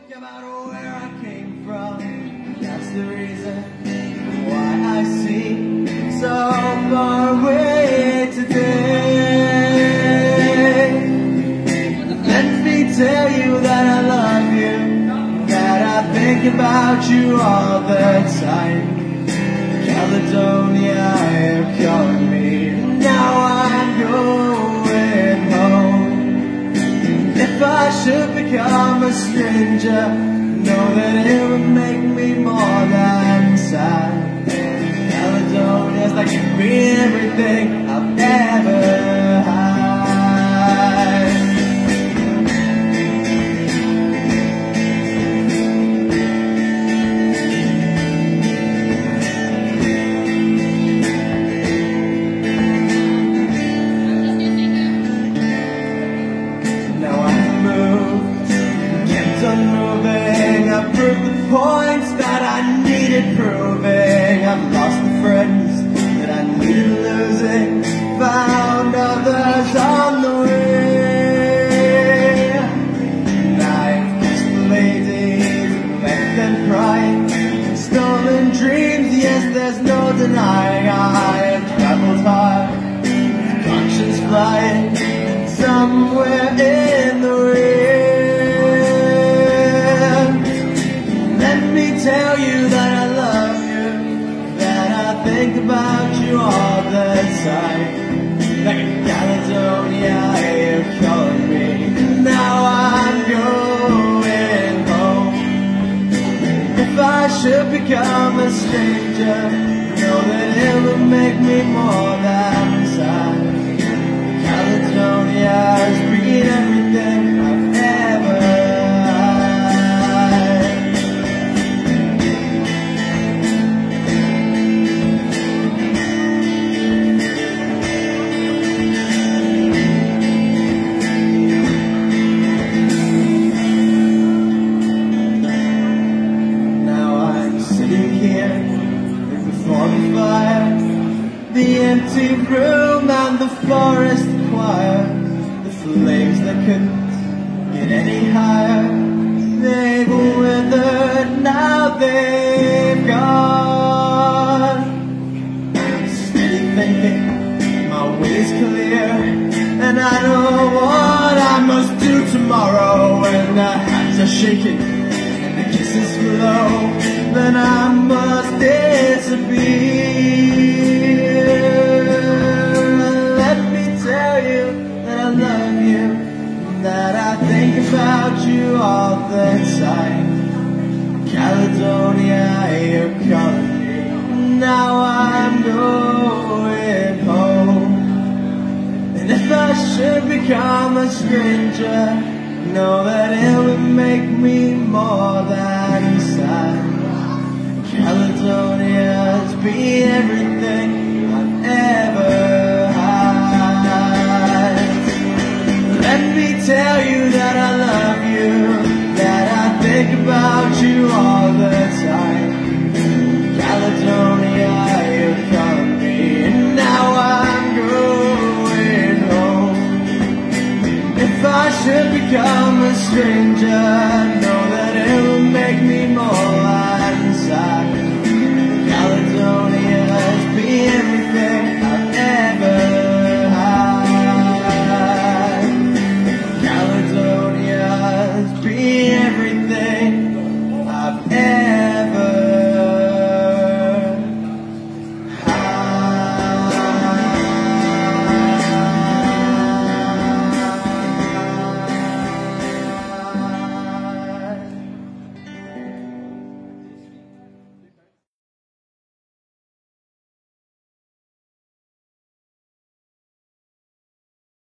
think about where I came from. That's the reason why I seem so far away today. Let me tell you that I love you, that I think about you all the time. Caledonia, you're calling me. Now I'm going home. If I should become a stranger, know that it would make me more than sad. Caledonia's like to be everything I've ever had. I've proved the points that I needed proving. I've lost the friends that I needed losing, found others on the way. And I've kissed the ladies, left them crying, stolen dreams, yes, there's no denying. I have traveled hard, conscience flying, somewhere in the rain. Tell you that I love you, that I think about you all the time. Like a Caledonia, you're calling me. Now I'm going home. If I should become a stranger, know that it would make me more than sad. Caledonia's been everything I've ever had. The empty room and the forest choir, the flames that couldn't get any higher, they've withered, now they've gone. Steady thinking, my way's clear, and I know what I must do tomorrow. When the hands are shaking and the kisses flow, then I must disappear. That I think about you all the time. Caledonia, you're calling me. Now I'm going home. And if I should become a stranger, know that it would make me more than sad. Caledonia's been everything I've ever had. Let me tell you that I love you, that I think about you all the time. Caledonia, you're calling me, and now I'm going home. If I should become a stranger,